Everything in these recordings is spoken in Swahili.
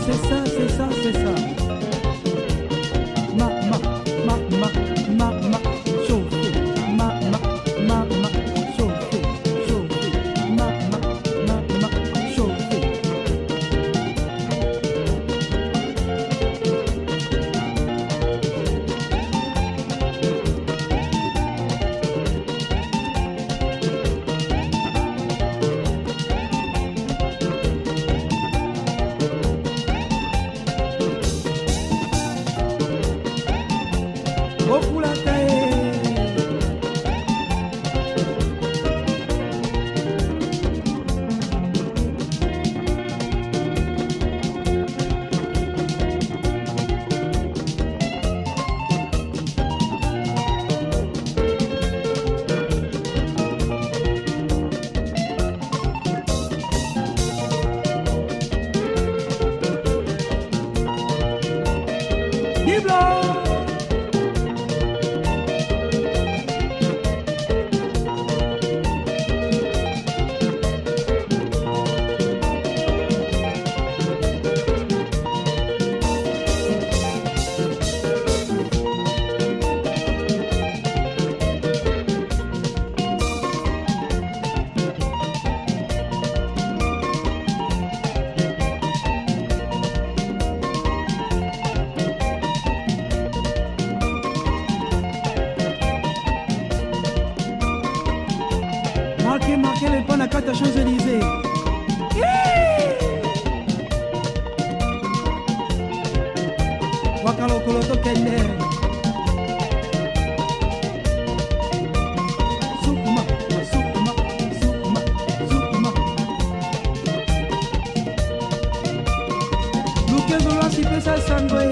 C'est ça, c'est ça, c'est ça. Chauffe. Chauffe. Chauffe. Marquez les points à 4 Champs-Élysées. Wakalo Koloto Kende. Sukuma. Luke Zola si pesa sangwe.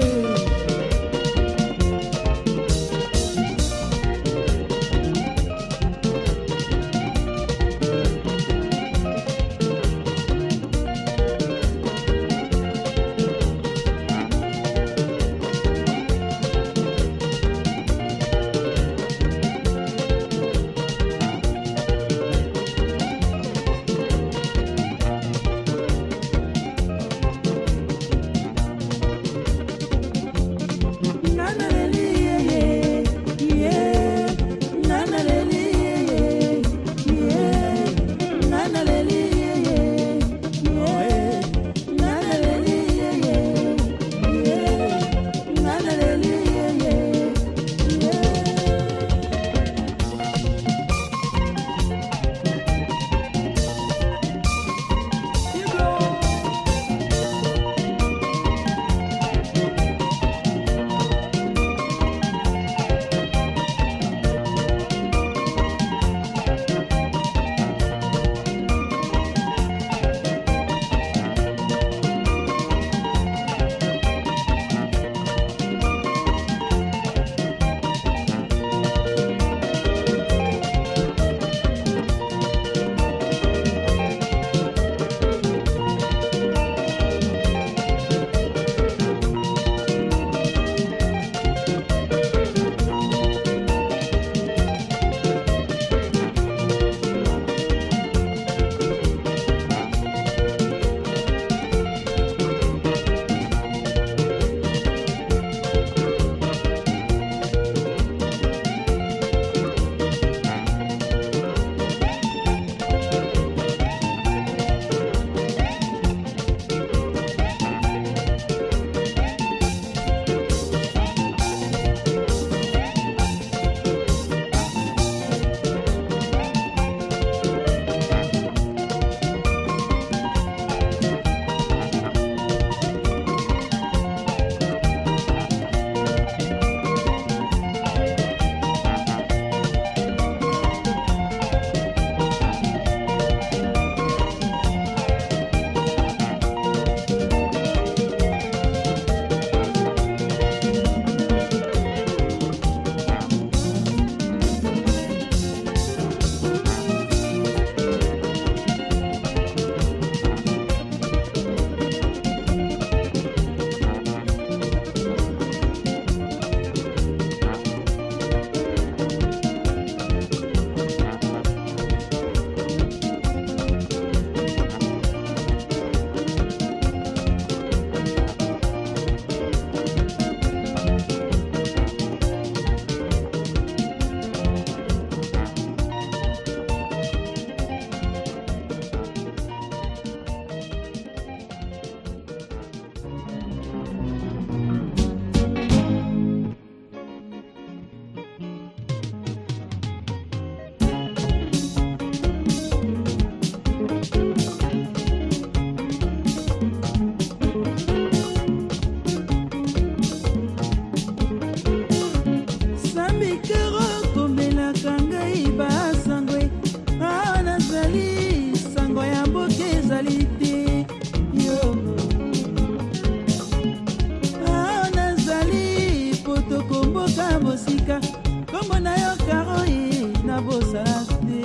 kombo na yo karoi na bosala te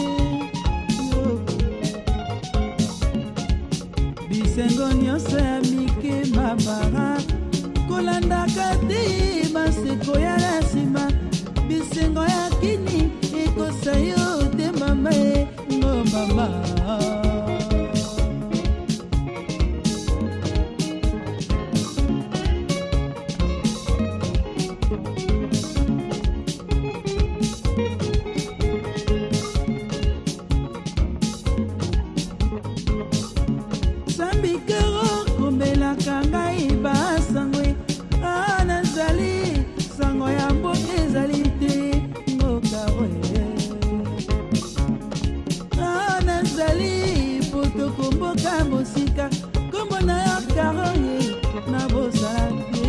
bisengo nyonso ya mike mabara kolandaka te maseko ya na nsima bisengo ya kini ekosa yo te mama e ngo mama sambikero komelaka ngai basangwe nazali sango ya mboka ezali te ngokawe nazali potoko mboka mosika kombo na yo karoye na bosala te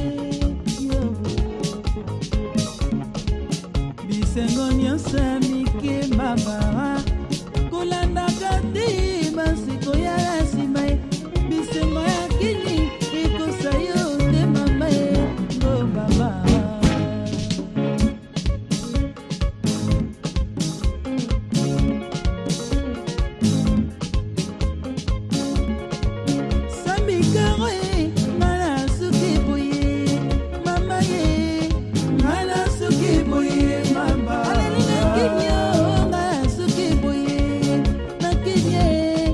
bisengo nyonso ya mike mabara kolandaka te masiko ya nsima bisengo ya kini ekosa yo te mama e ngo mama sambikaro e ngana suki boye mama ye ngana suki boye mama aleli na kinyo ngana suki boye na kinye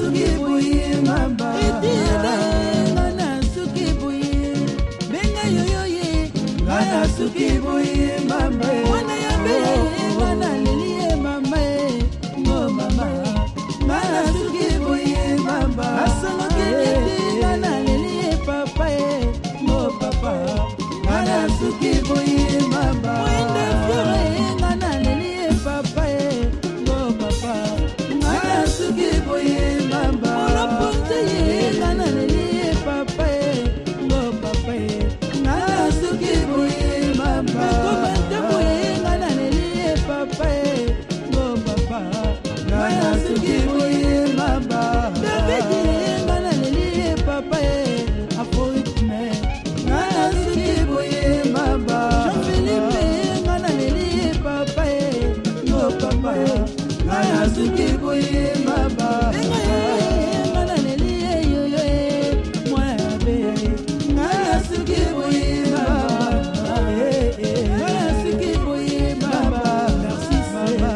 suki boye mamba ngana suki boye benga yoyoye ngana suki boye mamba wana ya be ngana lilie mamba ngo mama ngana suki boye mamba asolo kelete ngana lilie papa ngo papa ngana suki boye mamba wende fiore ngana lilie papa ngo papa ngana suki boye mamba ola ponte ngana lilie papa ngo papa ngana suki boye mamba komante boye ngana lilie papa ngo papa ngana suki boye mamba David ngana lilie papa afoitme ngana suki boye mamba Jean-Philippe ngana lilie papa ngo papa ngana suki boye mamba ngana lilie yoyo moi be ngana suki boye mamba ngana suki boye mamba merci mamba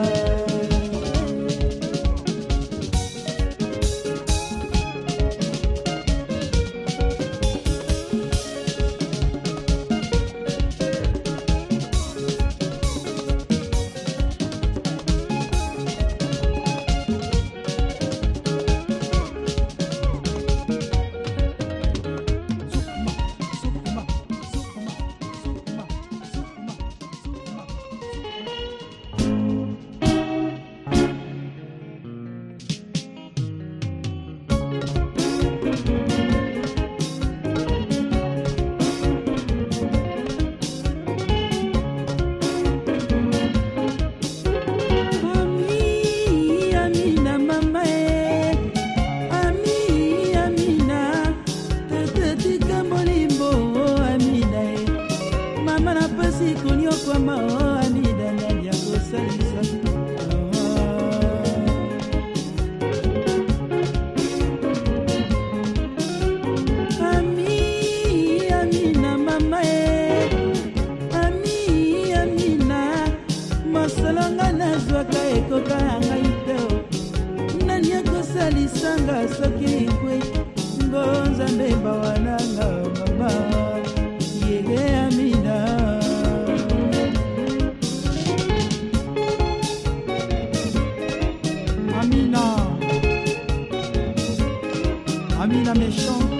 Amina méchante.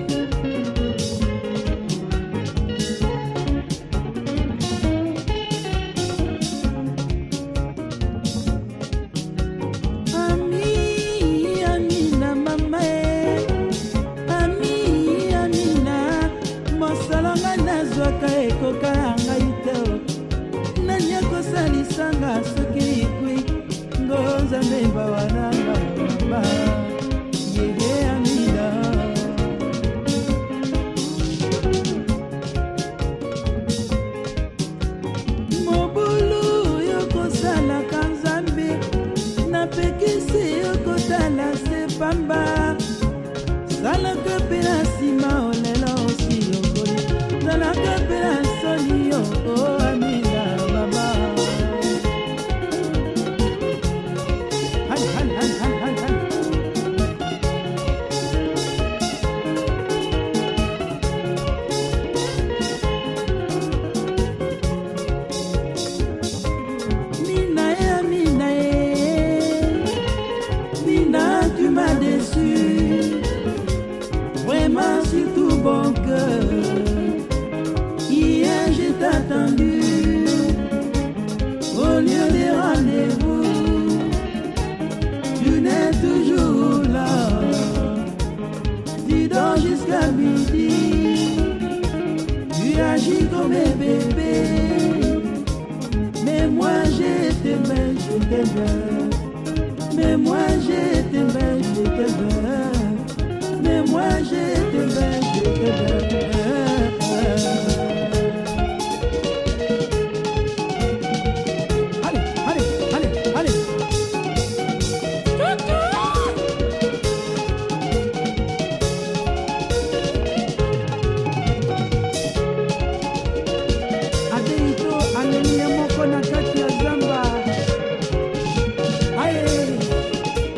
Amina mama Amina mosalanga nazwaka ekoka ngai te nani akosalisanga soki likwi ngonzambe bawananga mama yege Amina mobulu yokosalaka nzambe napekisi yokotala se pamba zalaka mpe na nsima olela osi lokoli zalaka mpe na soni yo Amina mama Mina, tu m'as déçu, vraiment sur tout bon cœur. Hier j'ai attendu au lieu des rendez-vous. Tu n'es toujours là, tu dors jusqu'à midi. Tu agis comme un bébé, mais moi j'ai t'aimé, je t'aime. Mais moi j'ai t'aimé, je t'aime. Mais moi j'ai t'aimé, je t'aime. Allez, allez, allez, allez. Adeito, alenia moko na kati ya zamba. Aye.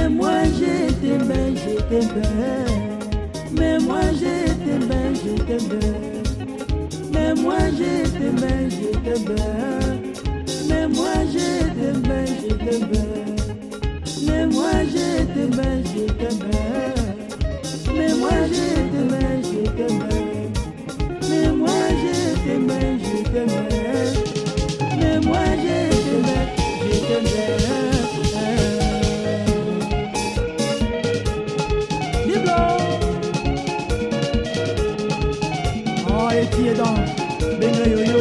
Mais moi j'étais belle, j'étais belle. Mais moi j'étais belle, j'étais belle. Mais moi j'étais belle, j'étais belle. Mais moi j'étais belle, j'étais belle. Mais moi j'étais belle, j'étais belle. Mais moi j'étais belle, j'étais belle. Mais moi j'étais belle, j'étais belle. Mais moi j'étais belle, j'étais belle. Oh, et qui est dans Benga Yo-Yo.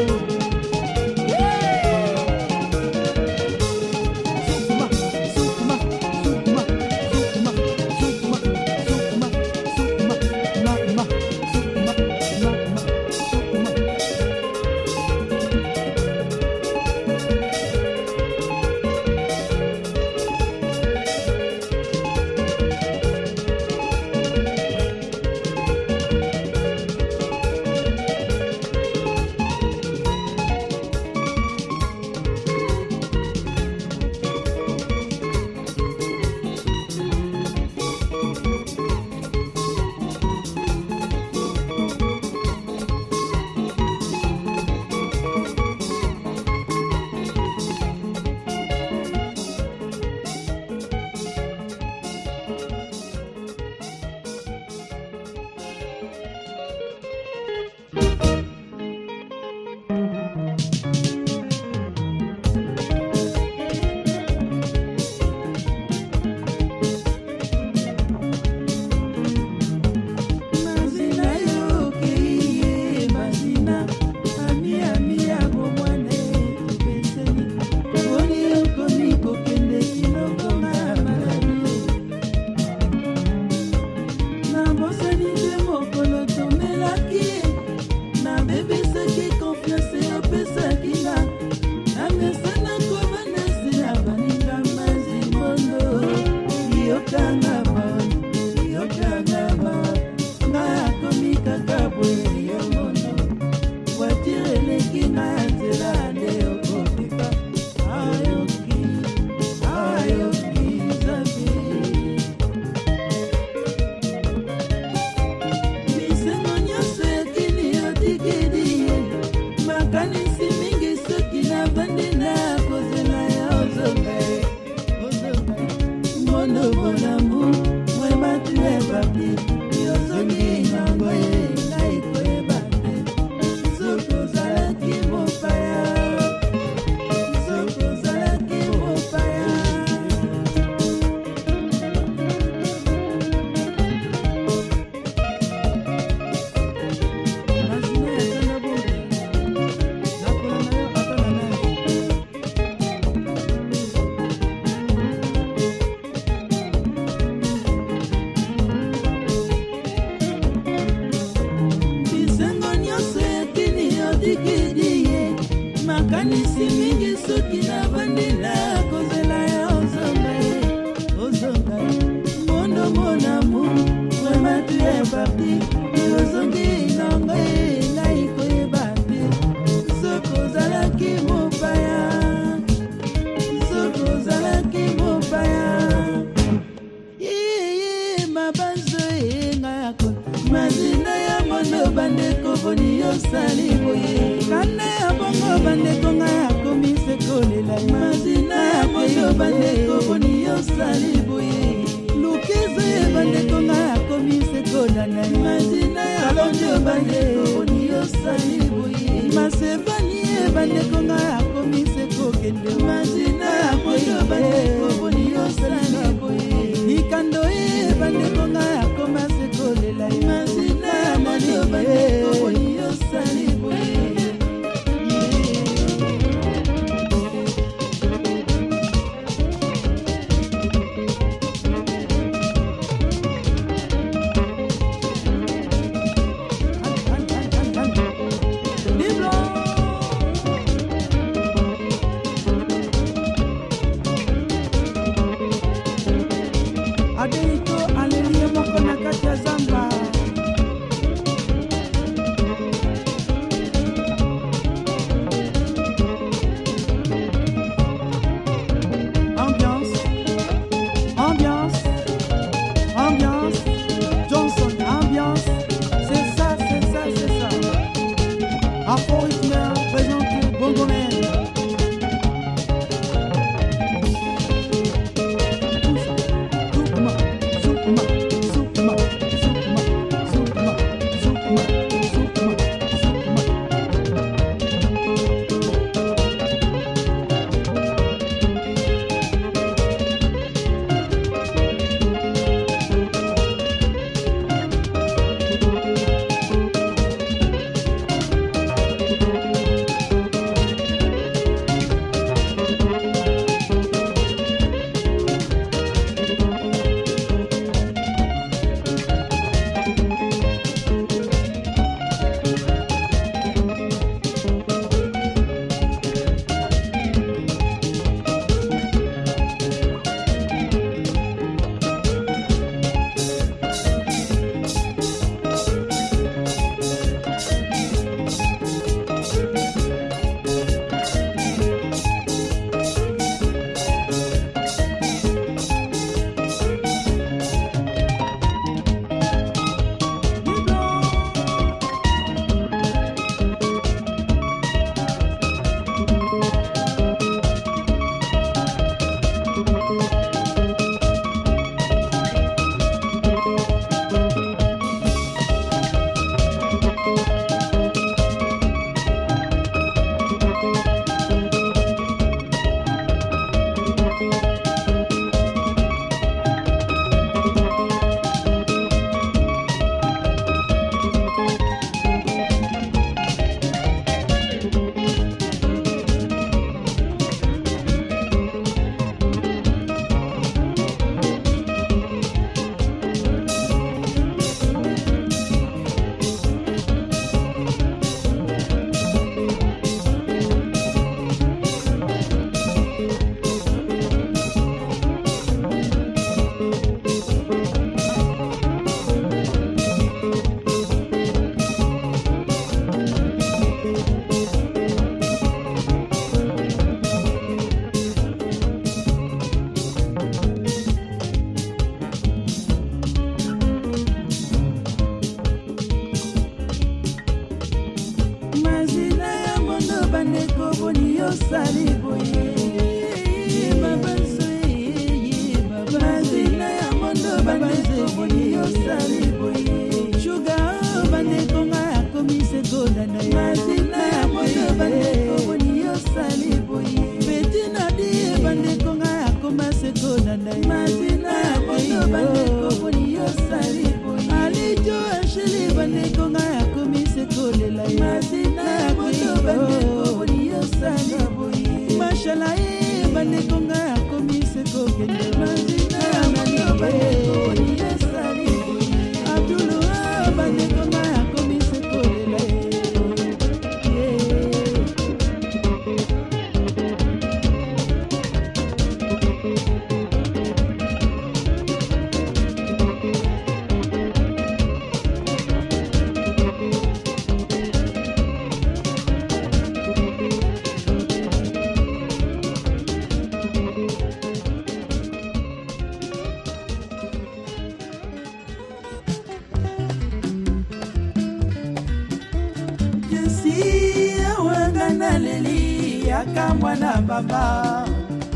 Mwana baba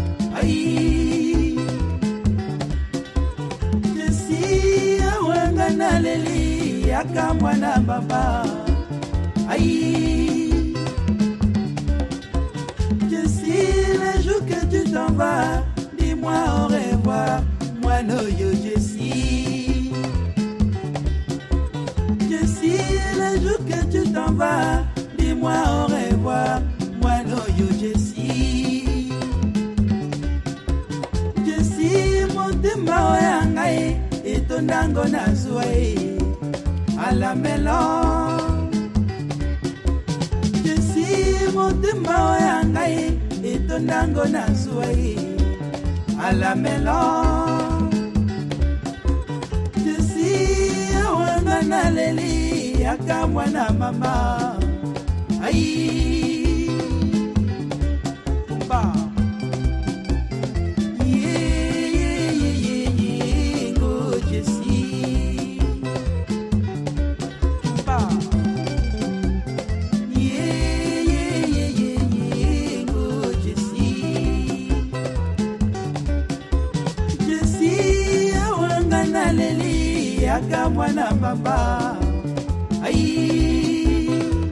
ai Jesi awanga na leli yaka mwana baba ai Jesi le jour que tu t'en vas dis-moi au revoir moi no yo Jesi Jesi le jour que tu t'en vas dis-moi au revoir moi no yo Jesi Jesi motema oyangai etondango na zwae à la melon Jesi motema oyangai etondango na zwae à la melon Jesi awanga na leli yaka mwana mama ai Yaka mwana baba ai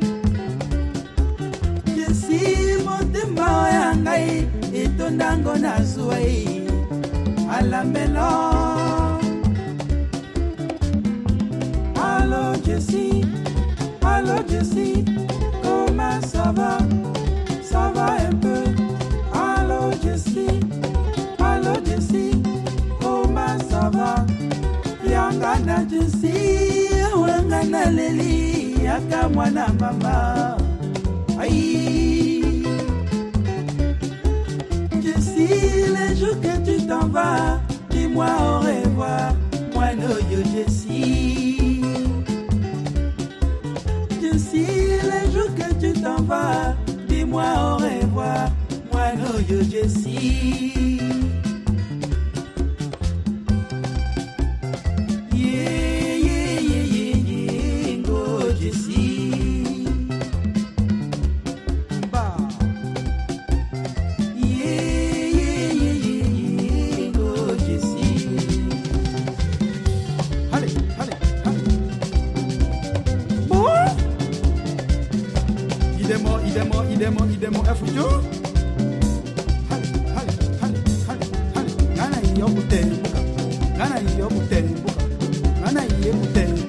Jesi motema oyangai etondango na zwae à la melon Allo Jesi, allo Jesi, comment ça va? Ça va un peu. Allo Jesi, comment ça va? Yangana Jesi, wangana leli, yaka mwana mama. Aïe, Jesi, les jours que tu t'en vas, dis-moi au revoir, moi no yo Jesi. Jesi, les jours que tu t'en vas, dis-moi au revoir, moi no yo Jesi. Idemo efujo hali ngana iyo kutembuka ngana iye kutembuka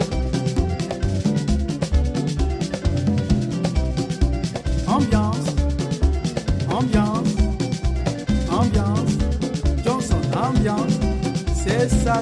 ambiance Johnson ambiance c'est ça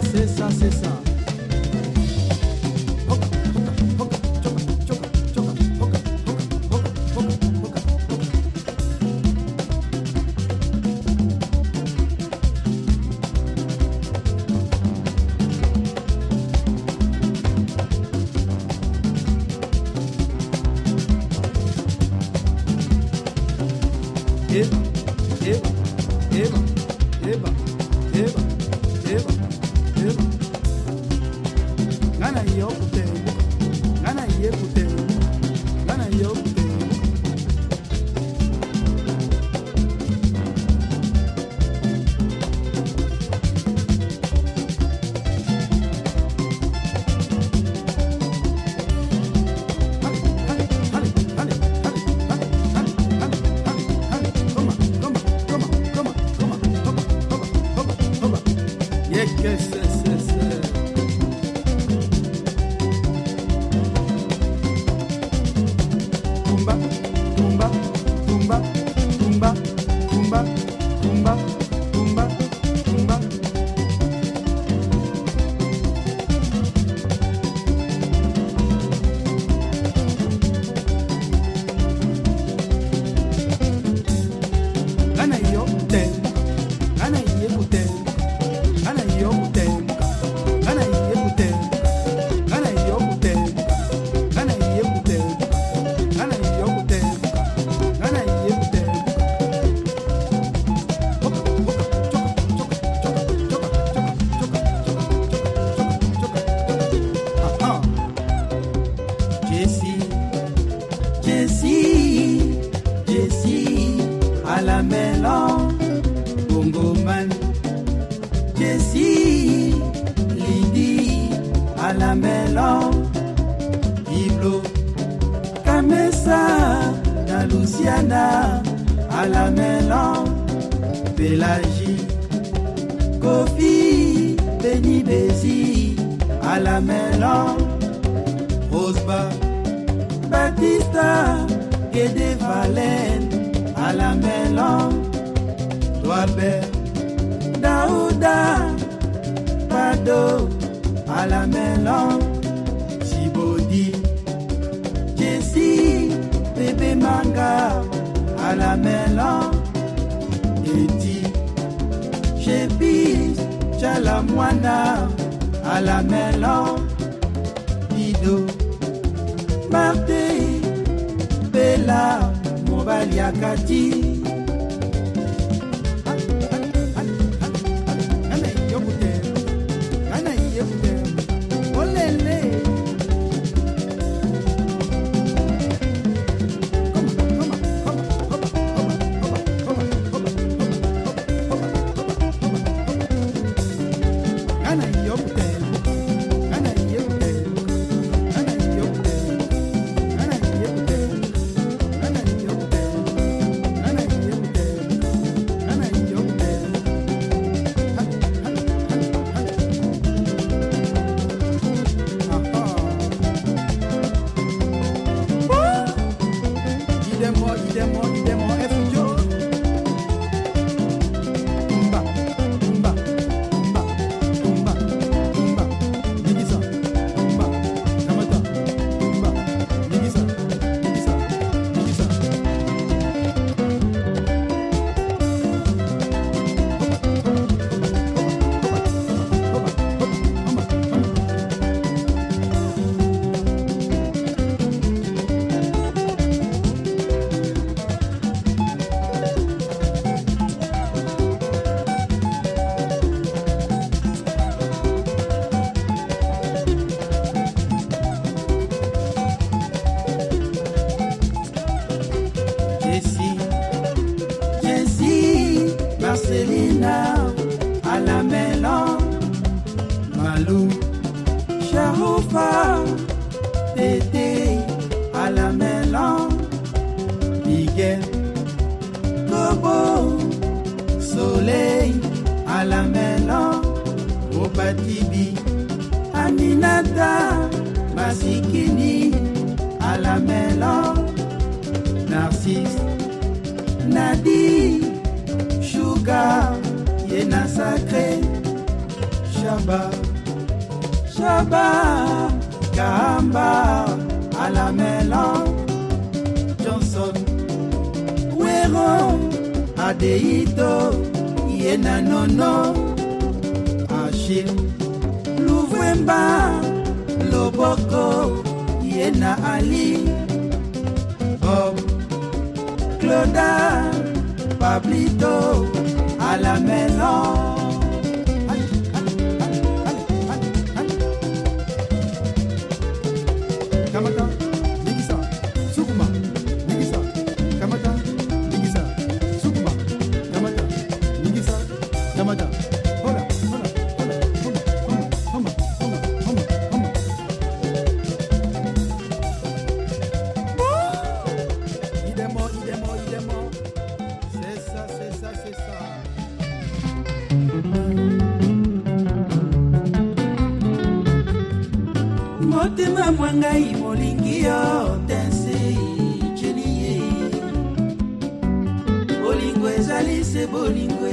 melon Iblo Kamesa na Luciana à la melon Pélagie Kofi Beni Bezi à la melon Rosba Batista Guédé Valen à la melon Toabert Daouda Pado à la melon Sibodi Jessie Bébé Manga à la melon Eti Chepis Chalamwana à la melon Dido Marté Bella Mobalia Kati Marcelina à la melon Malou Charoufa Tété à la melon Miguel Kobo Soleil à la melon Obatibi Aminata Masikini à la melon Narcisse Nadi Sugar, Yena Sacré, Shaba, Shaba, Kamba, à la melon, Johnson, Wero, Adeito, Yena Nono, Achille, Louvemba, Loboko, Yena Ali, Bob, Claude, Pablito à la melon. Kamata, Nigisa, Sukuma, Nigisa, Kamata, Nigisa, Sukuma, Kamata, Nigisa, Kamata. Hola, hola, hola, homa, homa, homa, homa, homa. Idemo. C'est ça. Motema mwangai molingi yo tense cheniye bolingo ezali se bolingo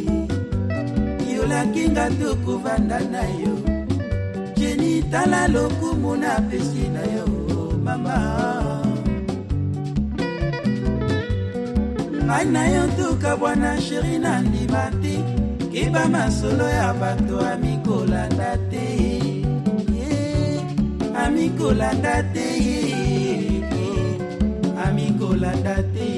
yolaki nga tokovanda na yo cheni tala lokumu na pesi na yo mama ngai na yo tuka bwana sheri na ndima te keba masolo ya bato amikolanda te amikolanda te amikolanda te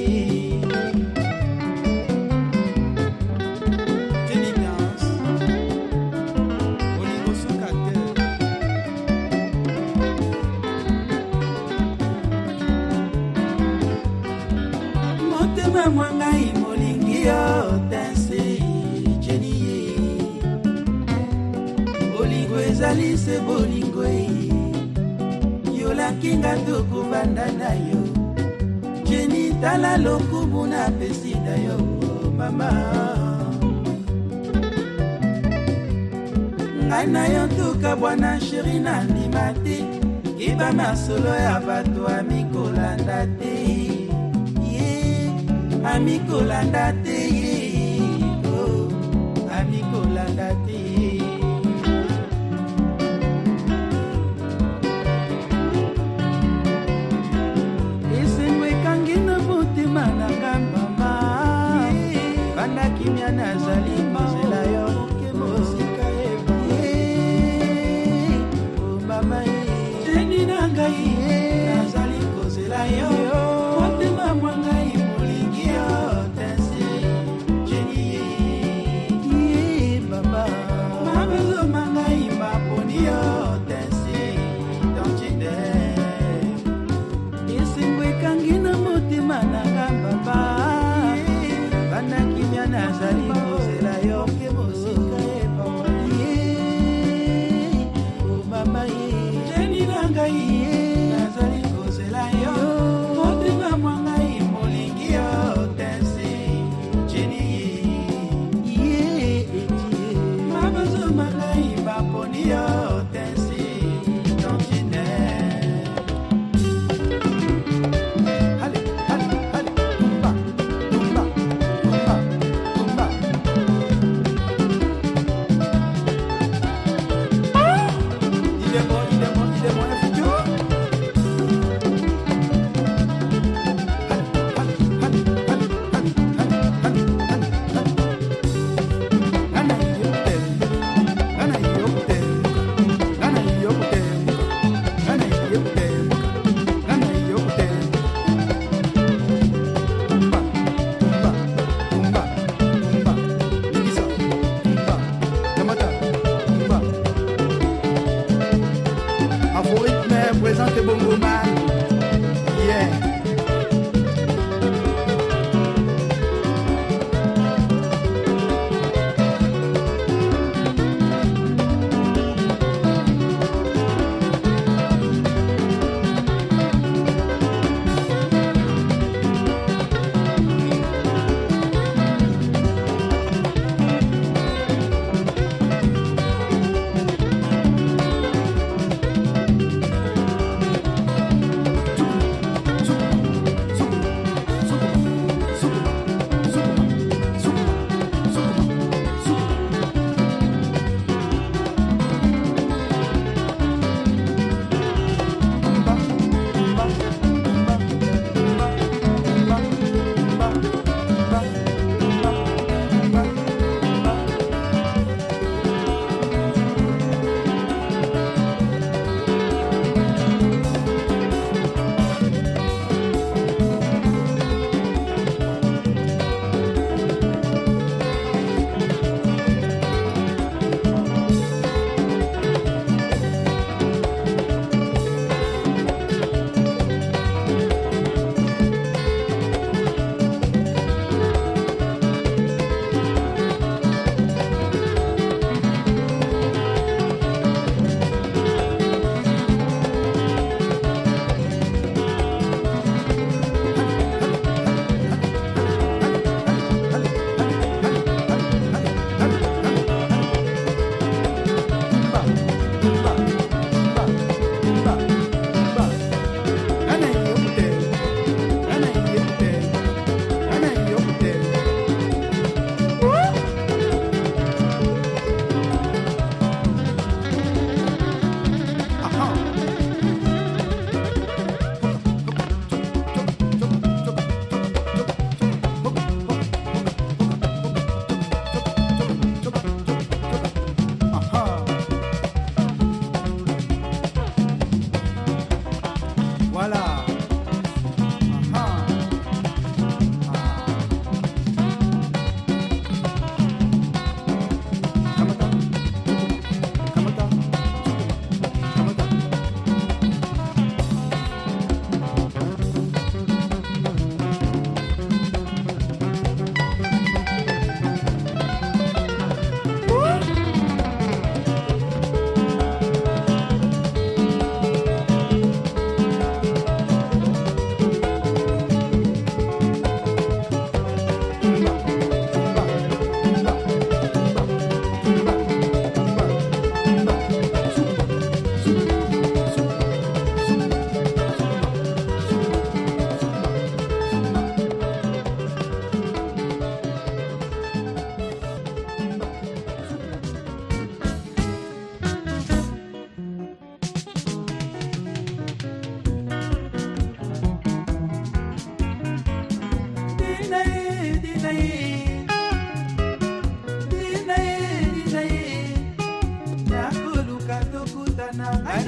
motema mwangai molingi yo tense cheniye bolingo ezali se bolingo yolaki nga tokubanda na yo jeni tala lokumu na pesida yo mama ngai na yo tuka bwana sheri na ndima te kiba masolo ya bato amikolanda te amikolanda te amikolanda te esengo ekangi na motema nanga mama banda kimia nazali kozela yo mosika mama jeni na ngai nazali kozela yo motema mwa ngai molingi yo tensi jeni mama mabezo mangai maponi yo tensi tontide esengo ekangi na motema nanga baba banda kimia nazali kozela yo mosika mama jeni na ngai nazali kozela yo motema mwa ngai molingi yo tensi jeni mabezo mangai baponi yo tensi tontine hale hale hale tumba tumba tumba tumba il est bon un futur présente Bongo Man, yeah.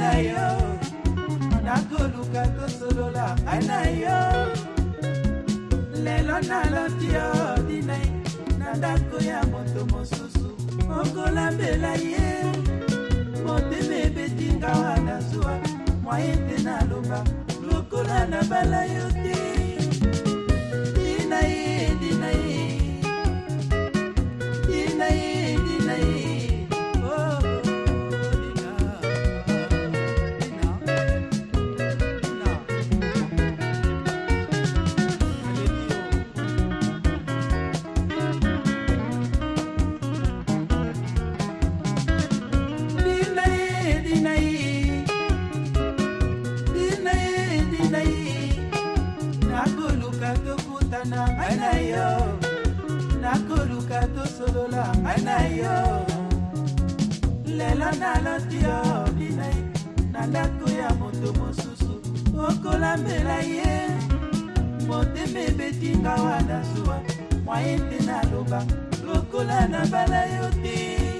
na yo nakoluka tosolola ngai na yo lelo naloti yo dinai na ndako ya moto mosusu okolambela ye motema ebetinga wana zuwa mwaye te naloba lokola nabala yo te dinai dinai dinai dinai nakoluka tosolola ngai na yo lelo naloti yo dinai na ndako ya moto mosusu okolambela ye motema ebetinga wana zuwa mwaye te naloba lokola nabala yo te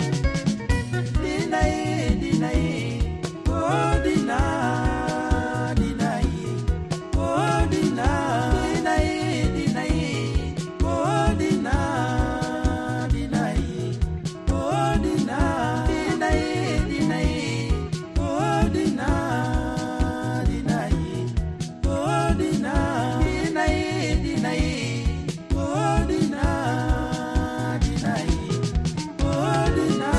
dinai dinai oh dina dinai oh dina dinai dinai oh dina dinai oh dina dinai dinai oh dina dinai oh dina dinai dinai oh dina dinai oh dina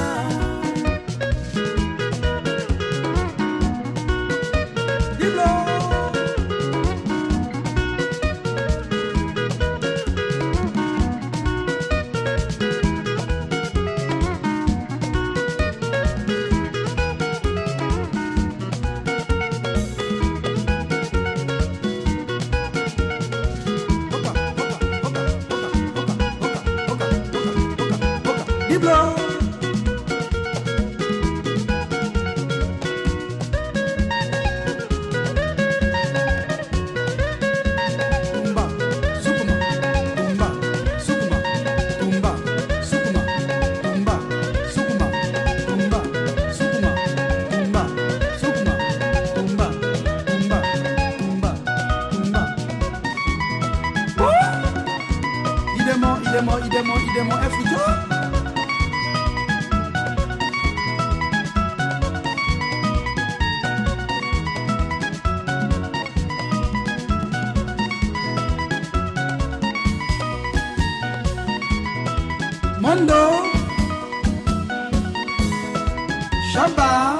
idemo efujo Mondo Shaba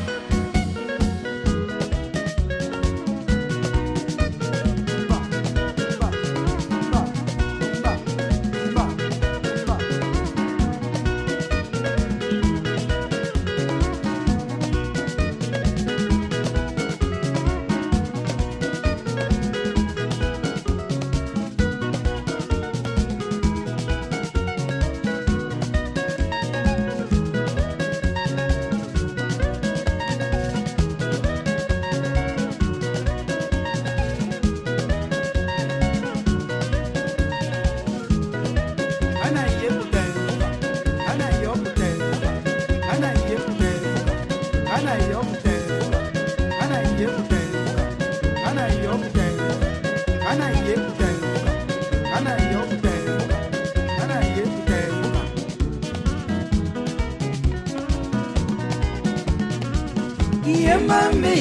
Yemame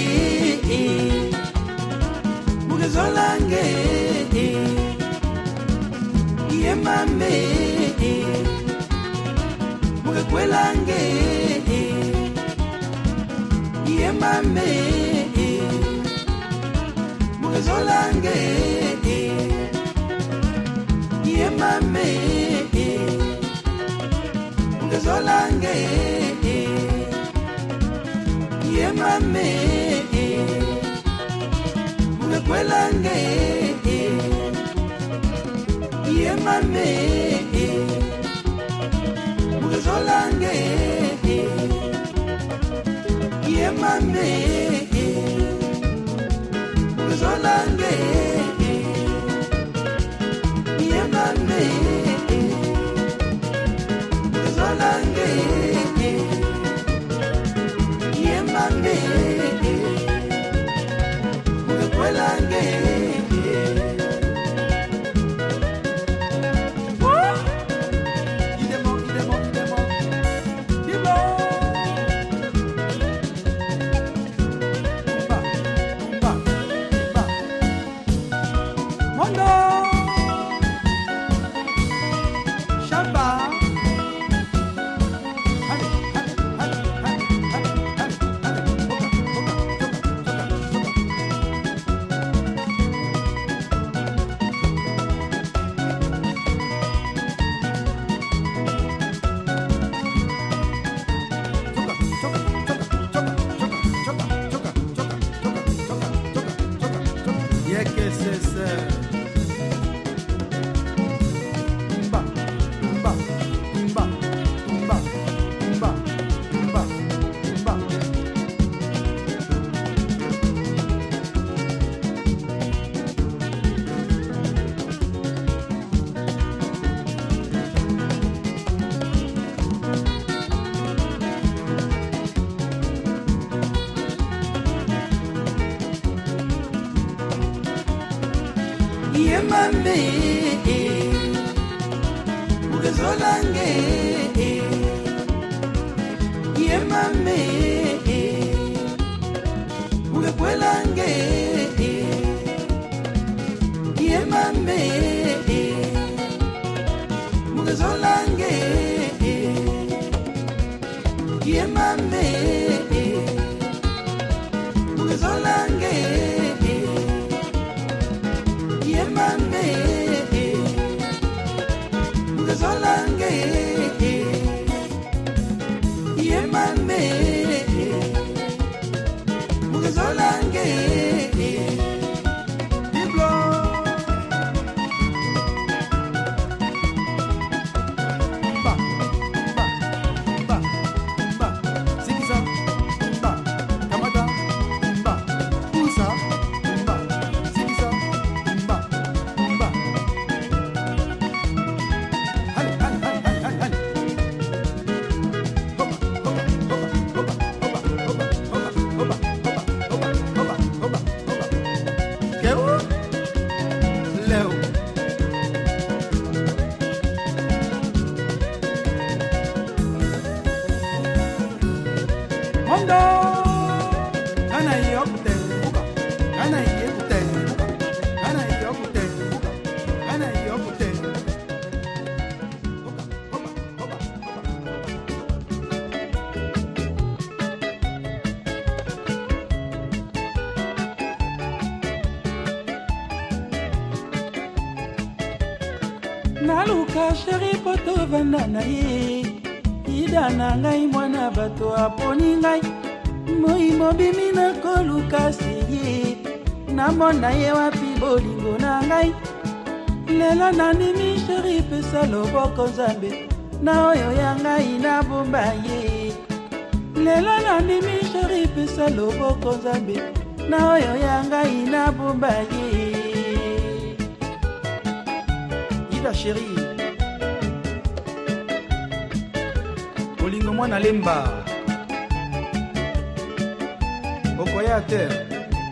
Mugezolange Yemame Mugekwelange Yemame Mugezolange Yemame Mugezolange Yemame Mugekwelange Yemame Mugezolange Yemame Mugezolange Yemame Mugezolange Yemame Yemame Mugezolange Yemame Mugekwelange Yemame Mugezolange Yemame Mugezolange Yemame Mugezolange Yemame Mugezolange Diblo Ba Ba Ba Ba Zigiza Ba Kamada Ba Usa Ba Zigiza Ba Ba Hale hale hale hale hale Hoba hoba hoba hoba hoba hoba hoba hoba hoba hoba hoba Keu Leo Mondo Kana yokute buka Kana yekute buka Kana yokute buka Kana yokute Hoba hoba hoba hoba Naluka sheri poto vanda na ye Ida na ngai mwana bato aponi ngai Moi mobimi na koluka siye Namona ye wapi bolingo na ngai Lelo nandimi sheri pesa loboko nzambe Na oyo ya ngai na bomba ye Lelo nandimi sheri pesa loboko nzambe Na oyo ya ngai na bomba ye Ida sheri Bolingo mwana lemba Okoya terre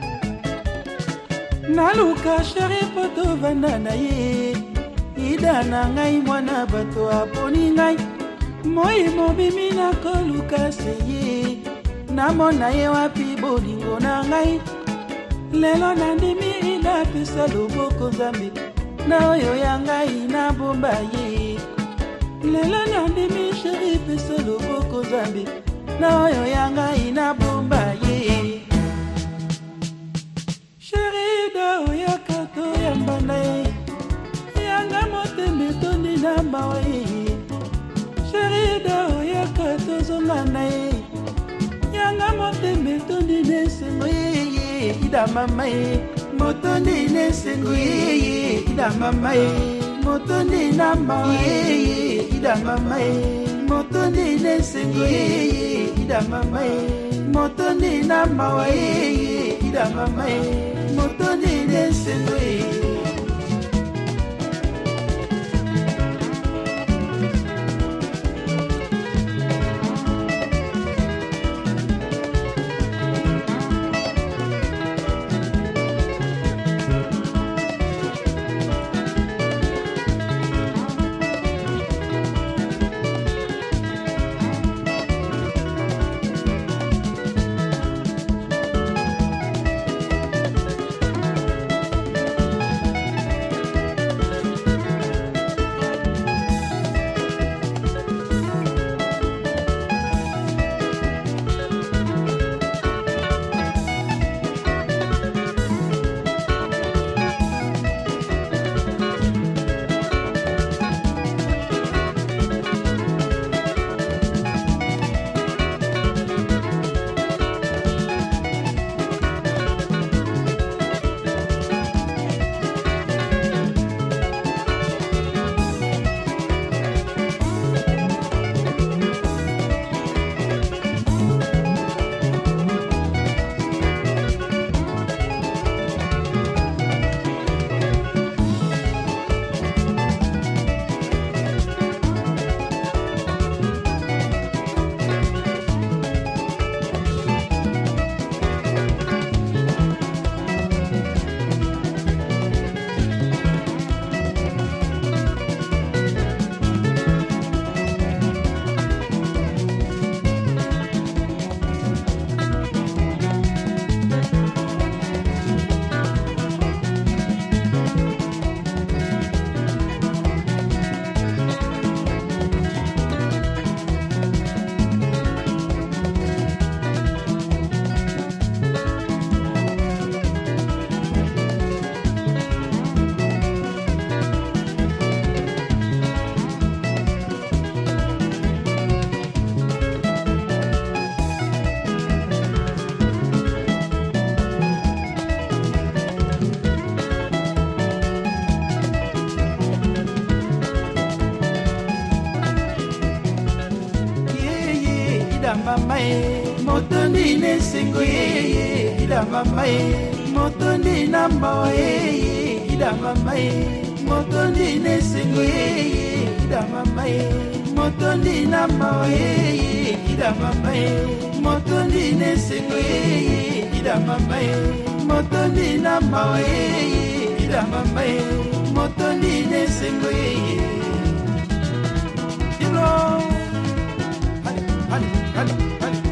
Naluka sheri poto vanda na ye Ida na ngai mwana bato aponi ngai Moi mobimi na koluka seye Namona ye wapi bolingo na ngai Lelo nandimi ina pesa loboko nzambe Na oyo ya ngai na bomba ye Lelo nandimi sheri pesa loboko nzambe Na oyo ya ngai na bomba ye Sheri da oya kato ya mbanda ye Yanga motembe tondi na mawa ye Sheri da oya kato zongana ye Yanga motembe tondi nesengo ye Ida mama ye Motondi nesengo ye Ida mama ye Motondi na mawa ye Ida mama ye Motondi nesengo ye Ida mama ye Motondi na mawa ye Ida mama ye Motondi nesengo ye motondi ne sengo ye ida mama motondi na mawa ye ida mama motondi ne sengo ye ida mama motondi na mawa ye ida mama motondi ne sengo ye ida mama motondi na mawa ye ida mama motondi ne sengo ye Diblo, hali, hali, hali, hali.